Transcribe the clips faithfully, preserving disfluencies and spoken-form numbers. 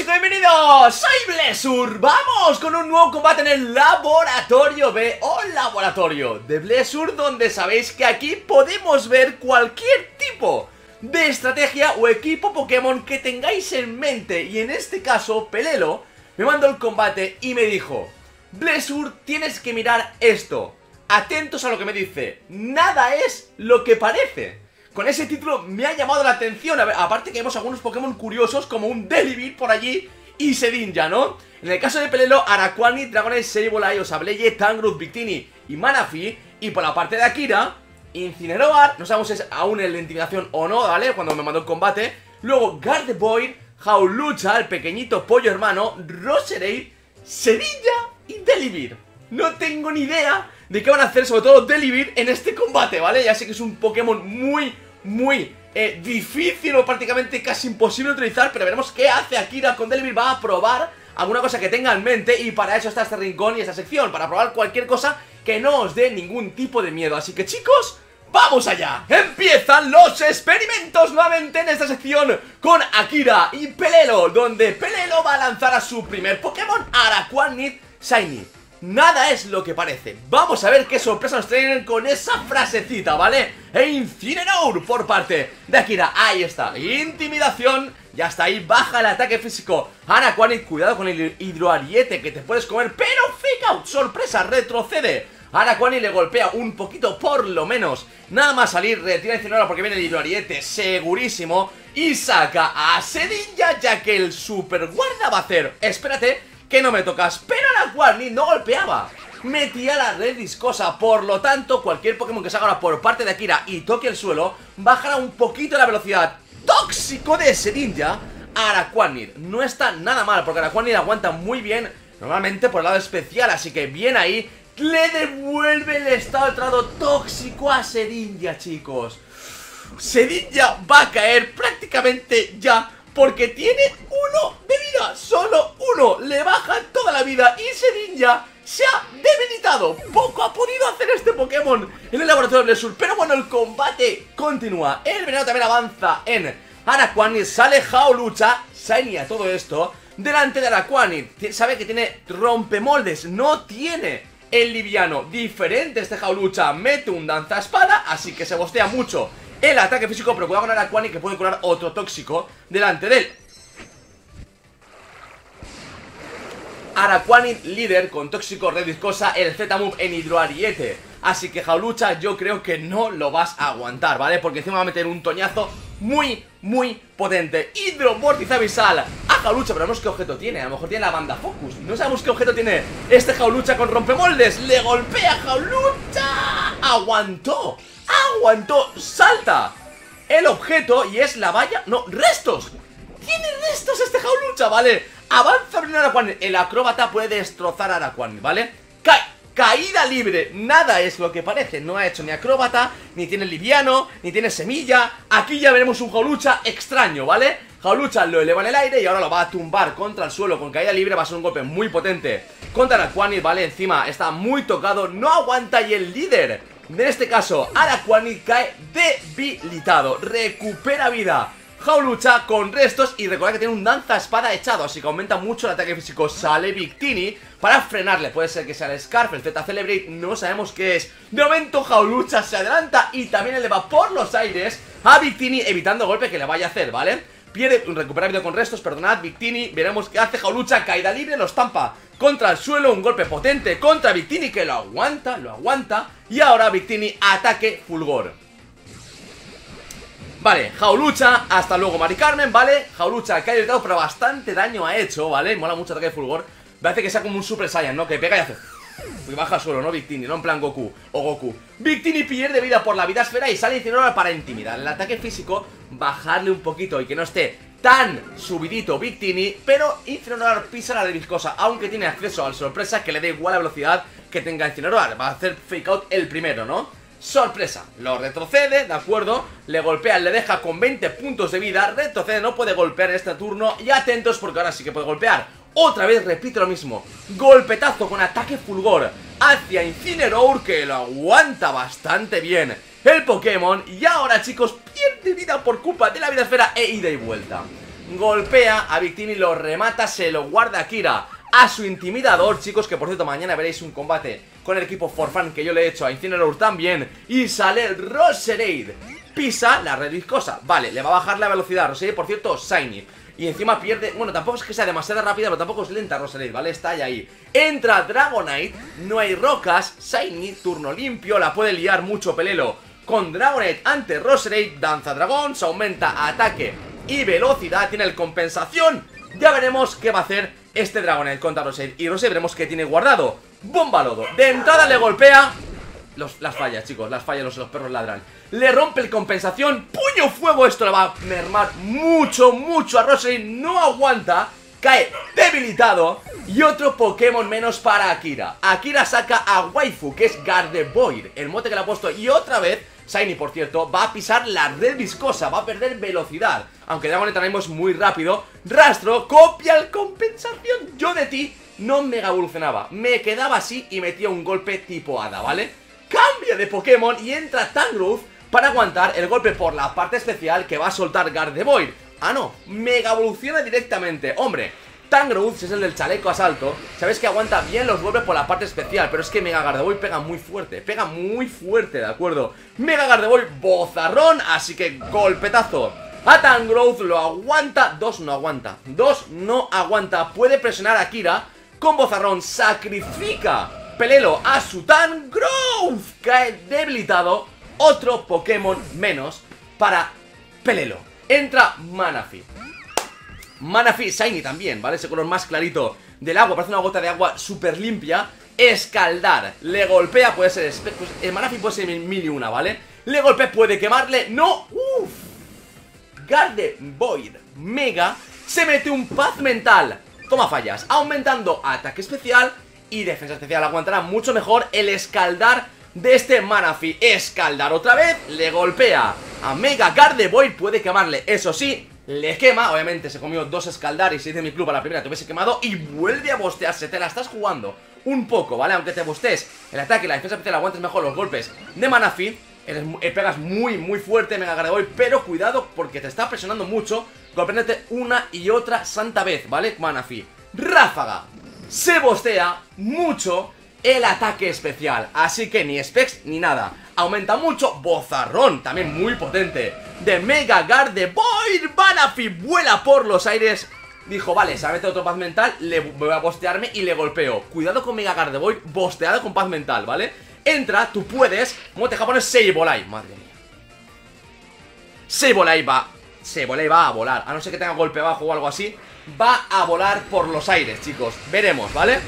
chicos, bienvenidos, soy Blessur. Vamos con un nuevo combate en el Laboratorio B o Laboratorio de Blessur, donde sabéis que aquí podemos ver cualquier tipo de estrategia o equipo Pokémon que tengáis en mente. Y en este caso, Pelelo me mandó el combate y me dijo: Blessur, tienes que mirar esto. Atentos a lo que me dice. Nada es lo que parece. Con ese título me ha llamado la atención. A ver, aparte que vemos algunos Pokémon curiosos como un Delibird por allí y Shedinja, ¿no? En el caso de Pelelo, Araquanid, Dragonite, Sableye, Sableye, Tangrowth, Victini y Manaphy. Y por la parte de Akira, Incineroar, no sabemos si es aún en la intimidación o no, ¿vale? Cuando me mandó el combate. Luego Gardevoir, Hawlucha, el pequeñito pollo hermano, Roserade, Shedinja y Delibird. No tengo ni idea de qué van a hacer, sobre todo Delibird, en este combate, ¿vale? Ya sé que es un Pokémon muy, muy eh, difícil o prácticamente casi imposible de utilizar, pero veremos qué hace Akira con Delibird. Va a probar alguna cosa que tenga en mente y para eso está este rincón y esta sección, para probar cualquier cosa que no os dé ningún tipo de miedo. Así que, chicos, ¡vamos allá! Empiezan los experimentos nuevamente en esta sección con Akira y Pelelo, donde Pelelo va a lanzar a su primer Pokémon, Araquanid Shiny. Nada es lo que parece. Vamos a ver qué sorpresa nos traen con esa frasecita, ¿vale? E Incineroar por parte de Akira. Ahí está, intimidación. Ya está ahí, baja el ataque físico. Araquanid, cuidado con el hidroariete que te puedes comer, pero Fake Out, sorpresa, retrocede. Araquanid le golpea un poquito por lo menos. Nada más salir, retira Incineroar porque viene el hidroariete segurísimo. Y saca a Shedinja, ya que el super guarda va a hacer, espérate, que no me tocas, pero Araquanid no golpeaba, metía la red viscosa. Por lo tanto, cualquier Pokémon que salga ahora por parte de Akira y toque el suelo, bajará un poquito la velocidad. Tóxico de Shedinja. Araquanid no está nada mal, porque Araquanid aguanta muy bien normalmente por el lado especial, así que bien ahí. Le devuelve el estado alterado tóxico a Shedinja, chicos. Shedinja va a caer prácticamente ya, porque tiene uno de vida, solo uno, le baja toda la vida y Shedinja se ha debilitado. Poco ha podido hacer este Pokémon en el Laboratorio de Blessur, pero bueno, el combate continúa. El veneno también avanza en Araquanid, sale Hawlucha, Shiny a todo esto, delante de Araquanid. Sabe que tiene rompemoldes, no tiene el liviano, diferente este Hawlucha, mete un danzaespada, así que se bostea mucho el ataque físico, pero cuidado con Araquanid que puede curar otro tóxico delante de él. Araquanid líder con tóxico, red viscosa, el Z-Move en hidroariete. Así que Hawlucha yo creo que no lo vas a aguantar, ¿vale? Porque encima va a meter un toñazo muy, muy potente. Hidrovórtice abisal a Hawlucha, pero no sabemos qué objeto tiene. A lo mejor tiene la banda Focus. No sabemos qué objeto tiene este Hawlucha con rompemoldes. Le golpea a Hawlucha. Aguantó. Aguantó, salta el objeto y es la valla, no, restos. Tiene restos este Hawlucha, ¿vale? Avanza primero Araquanid, el acróbata puede destrozar a Araquanid, ¿vale? Cae, caída libre, nada es lo que parece. No ha hecho ni acróbata, ni tiene liviano, ni tiene semilla. Aquí ya veremos un Hawlucha extraño, ¿vale? Hawlucha lo eleva en el aire y ahora lo va a tumbar contra el suelo con caída libre. Va a ser un golpe muy potente contra Araquanid, ¿vale? Encima está muy tocado, no aguanta y el líder en este caso, Araquanid cae debilitado, recupera vida Hawlucha con restos y recuerda que tiene un danzaespada echado, así que aumenta mucho el ataque físico. Sale Victini para frenarle, puede ser que sea el Scarf, el Z-Celebrate, no sabemos qué es. De momento Hawlucha se adelanta y también eleva por los aires a Victini, evitando el golpe que le vaya a hacer, ¿vale? Pierde, recupera vida con restos, perdonad, Victini. Veremos qué hace Hawlucha, caída libre, lo estampa contra el suelo, un golpe potente contra Victini que lo aguanta, lo aguanta. Y ahora Victini, ataque fulgor. Vale, Hawlucha, hasta luego Mari Carmen, ¿vale? Hawlucha cae irritado, pero bastante daño ha hecho, ¿vale? Mola mucho ataque fulgor. Parece que sea como un Super Saiyan, ¿no? Que pega y hace... y baja al suelo, ¿no? Victini, no en plan Goku o Goku. Victini pierde vida por la vida esfera y sale Incineroar para intimidar el ataque físico, bajarle un poquito y que no esté tan subidito Victini, pero Incineroar pisa la red viscosa, aunque tiene acceso al sorpresa que le da igual la velocidad que tenga Incineroar. Va a hacer Fake Out el primero, ¿no? Sorpresa, lo retrocede, ¿de acuerdo? Le golpea, le deja con veinte puntos de vida. Retrocede, no puede golpear en este turno. Y atentos porque ahora sí que puede golpear. Otra vez repite lo mismo, golpetazo con ataque fulgor hacia Incineroar, que lo aguanta bastante bien el Pokémon. Y ahora, chicos, pierde vida por culpa de la vida esfera e ida y vuelta. golpea a Victini, lo remata, se lo guarda a Kira a su intimidador, chicos, que por cierto mañana veréis un combate con el equipo For Fun que yo le he hecho a Incineroar también. Y sale Roserade, pisa la red viscosa, vale, le va a bajar la velocidad. Roserade, por cierto, Shiny, y encima pierde, bueno, tampoco es que sea demasiado rápida, pero tampoco es lenta Roserade, ¿vale? Está ahí, ahí. Entra Dragonite, no hay rocas, Shiny, turno limpio, la puede liar mucho Pelelo con Dragonite ante Roserade. Danza dragón, se aumenta ataque y velocidad, tiene el compensación. Ya veremos qué va a hacer este Dragonite contra Roserade. Y Roserade veremos qué tiene guardado. Bomba lodo, de entrada le golpea los, las fallas, chicos, las fallas, los, los perros ladran. Le rompe el compensación, puño fuego, esto le va a mermar mucho, mucho a Roserade. No aguanta, cae debilitado. Y otro Pokémon menos para Akira. Akira saca a Waifu, que es Gardevoir, el mote que le ha puesto. Y otra vez Shiny, por cierto, va a pisar la red viscosa, va a perder velocidad. Aunque Dragonite ahora mismo es muy rápido. Rastro, copia el compensación. Yo de ti no mega evolucionaba, me quedaba así y metía un golpe tipo hada, ¿vale? Cambia de Pokémon y entra Tangrowth para aguantar el golpe por la parte especial que va a soltar Gardevoir. Ah, no, mega evoluciona directamente. Hombre, Tangrowth, si es el del chaleco asalto, sabes que aguanta bien los golpes por la parte especial, pero es que Mega Gardevoir pega muy fuerte, pega muy fuerte, ¿de acuerdo? Mega Gardevoir, bozarrón, así que golpetazo a Tangrowth, lo aguanta, dos no aguanta, dos no aguanta, puede presionar a Kira con bozarrón, sacrifica Pelelo a su Tangrowth, cae debilitado, otro Pokémon menos para Pelelo. Entra Manaphy. Manaphy Shiny también, ¿vale? Ese color más clarito del agua, parece una gota de agua súper limpia. Escaldar, le golpea, puede ser... Pues, el Manaphy puede ser mil y una, ¿vale? Le golpea, puede quemarle, no, uff. Gardevoir Mega se mete un paz mental, toma fallas, aumentando ataque especial y defensa especial. Aguantará mucho mejor el escaldar de este Manaphy. Escaldar otra vez, le golpea a Mega Gardevoir, puede quemarle, eso sí, le quema, obviamente se comió dos escaldar y si dice mi club a la primera te hubiese quemado y vuelve a bostearse, te la estás jugando un poco, ¿vale? Aunque te bostees el ataque y la defensa especial, aguantes mejor los golpes de Manaphy, eres, eh, pegas muy muy fuerte Mega Gardevoir, pero cuidado porque te está presionando mucho, golpeándote una y otra santa vez, ¿vale? Manaphy, ráfaga, se bostea mucho el ataque especial, así que ni specs ni nada. Aumenta mucho, bozarrón, también muy potente, de Mega Gardevoir. Manaphy vuela por los aires. Dijo, vale, se mete otro paz mental, le voy a bostearme y le golpeo. Cuidado con Mega Gardevoir, bosteado con paz mental, ¿vale? Entra, tú puedes, mote japonés, Sableye. Madre mía, Sableye va, Sableye va a volar, a no ser que tenga golpe bajo o algo así. Va a volar por los aires, chicos, veremos, ¿vale?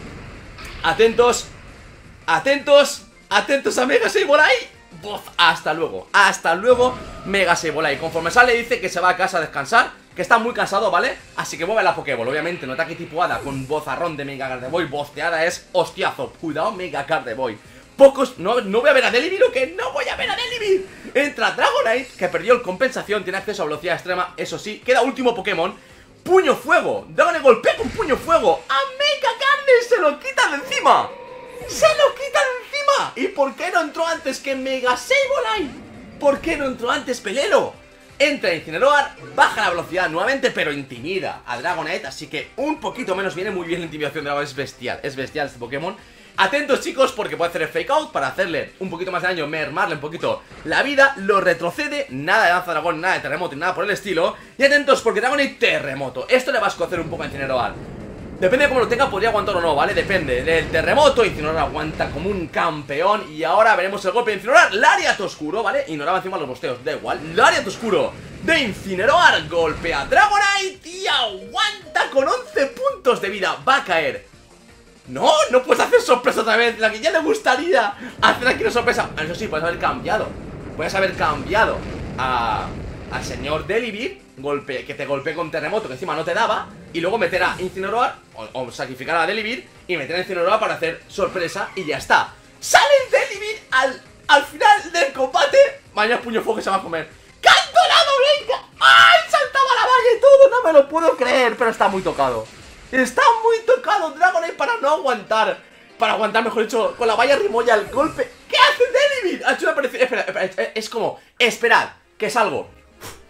Atentos, atentos, atentos a Mega Sableye. Bof, hasta luego, hasta luego Mega Sableye. Conforme sale dice que se va a casa a descansar, que está muy cansado, ¿vale? Así que mueve la Pokéball, obviamente, no ataque tipo hada con bozarrón de Mega Gardevoir. Bosteada es hostiazo, cuidado Mega Gardevoir. Pocos, no, no voy a ver a Delibir, o que no voy a ver a Delibir. Entra Dragonite, que perdió el compensación, tiene acceso a velocidad extrema, eso sí. Queda último Pokémon, Puño Fuego. Dragonite golpea con Puño Fuego a Mega Gardevoir, se lo quita de encima. ¡Se lo quita de encima! ¿Y por qué no entró antes que Mega Sableye? ¿Por qué no entró antes Pelelo? Entra Incineroar, baja la velocidad nuevamente, pero intimida a Dragonite, así que un poquito menos. Viene muy bien la intimidación de Dragonite, es bestial, es bestial este Pokémon. Atentos, chicos, porque puede hacer el Fake Out para hacerle un poquito más de daño, mermarle un poquito la vida, lo retrocede, nada de Danza Dragón, nada de Terremoto y nada por el estilo. Y atentos porque Dragonite Terremoto, esto le va a escocer un poco a Incineroar. Depende de cómo lo tenga, podría aguantar o no, ¿vale? Depende del terremoto. Incineroar aguanta como un campeón. Y ahora veremos el golpe de Incineroar. Lariat Oscuro, ¿vale? Ignoraba encima los bosteos, da igual. Lariat Oscuro de Incineroar. Golpea a Dragonite y aguanta con once puntos de vida. Va a caer. No, no puedes hacer sorpresa otra vez. La que ya le gustaría hacer aquí una sorpresa. Eso sí, puedes haber cambiado. Puedes haber cambiado a... al señor Delibir, golpe, que te golpee con terremoto, que encima no te daba, y luego meter a Incineroar, o, o sacrificar a Delibir, y meter a Incineroar para hacer sorpresa, y ya está. Sale Delibir al, al final del combate. Mañana Puño Fuego que se va a comer. ¡Canto la doblenca! ¡Ay! Saltaba la valla y todo, no me lo puedo creer, pero está muy tocado. Está muy tocado Dragonite para no aguantar. Para aguantar, mejor dicho, con la valla rimolla el golpe. ¿Qué hace Delibir? Ha hecho una parecida. Espera, espera, es como, esperad, que salgo.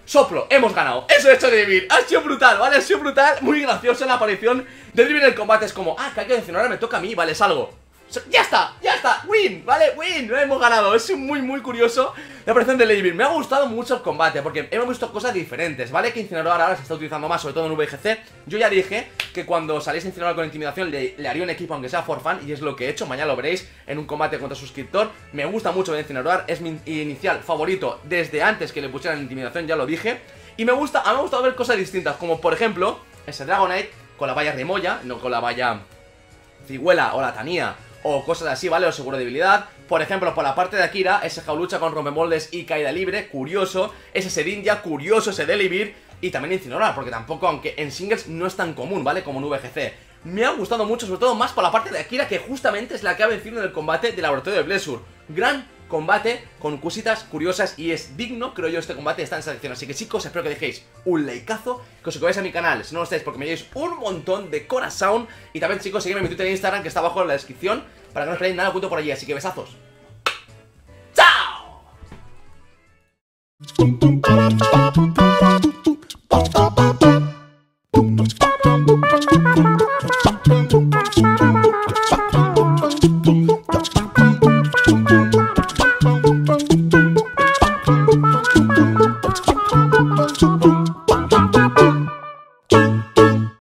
Soplo, hemos ganado. Eso he hecho de vivir. Ha sido brutal, ¿vale? Ha sido brutal. Muy graciosa la aparición de Drivin en el combate. Es como, ah, que hay que decir, ahora me toca a mí, vale, salgo. ¡Ya está! ¡Ya está! ¡Win! ¿Vale? ¡Win! Lo hemos ganado. Es muy, muy curioso la aparición de Lady. Me ha gustado mucho el combate porque hemos visto cosas diferentes, ¿vale? Que Incineroar ahora se está utilizando más, sobre todo en V G C. Yo ya dije que cuando saliese Incineroar con Intimidación le, le haría un equipo aunque sea for fun, y es lo que he hecho. Mañana lo veréis en un combate contra suscriptor. Me gusta mucho de Incineroar. Es mi inicial favorito desde antes que le pusieran Intimidación, ya lo dije. Y me gusta, a mí me ha gustado ver cosas distintas, como por ejemplo ese Dragonite con la valla Remolla, no con la valla Ciguela o la Tanía o cosas así, ¿vale? O seguro de debilidad. Por ejemplo, por la parte de Akira, ese Jaulucha con rompemoldes y caída libre, curioso. Ese Sedinja, curioso, ese Delibir. Y también Incineroar, porque tampoco, aunque en singles no es tan común, ¿vale? Como en V G C. Me ha gustado mucho, sobre todo más por la parte de Akira, que justamente es la que ha vencido en el combate del laboratorio de Blessur. Gran combate con cositas curiosas y es digno, creo yo, este combate está en esta sección. Así que chicos, espero que dejéis un likeazo, que os suscribáis a mi canal si no lo estáis, porque me llevéis un montón de corazón. Y también chicos, seguidme en mi Twitter e Instagram, que está abajo en la descripción, para que no os perdáis nada oculto por allí. Así que besazos. ¡Chao!